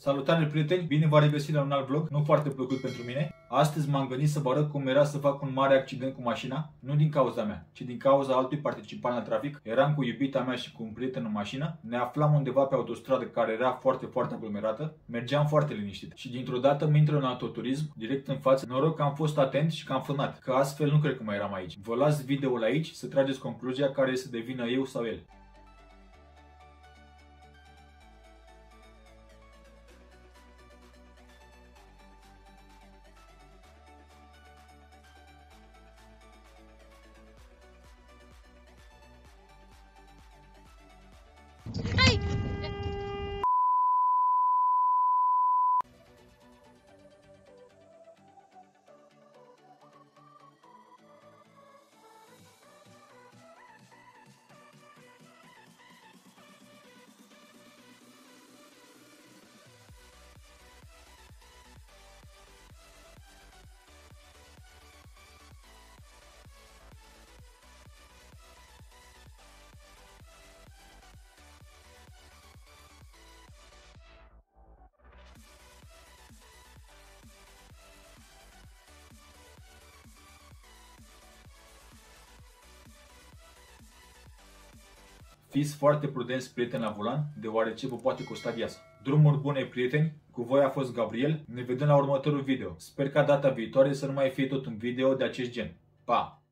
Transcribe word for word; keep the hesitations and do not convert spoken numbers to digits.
Salutare prieteni, bine v-am regăsit la un alt vlog, nu foarte plăcut pentru mine. Astăzi m-am gândit să vă arăt cum era să fac un mare accident cu mașina, nu din cauza mea, ci din cauza altui participant la trafic. Eram cu iubita mea și cu un prieten în mașină, ne aflam undeva pe autostradă care era foarte, foarte aglomerată, mergeam foarte liniștit și dintr-o dată mă intră un autoturism direct în față. Noroc că am fost atent și că am frânat, că astfel nu cred că mai eram aici. Vă las videoul aici să trageți concluzia care e să devină eu sau el. Hai! Fiți foarte prudenți, prieteni, la volan, deoarece vă poate costa viața. Drumuri bune, prieteni, cu voi a fost Gabriel, ne vedem la următorul video. Sper ca data viitoare să nu mai fie tot un video de acest gen. Pa!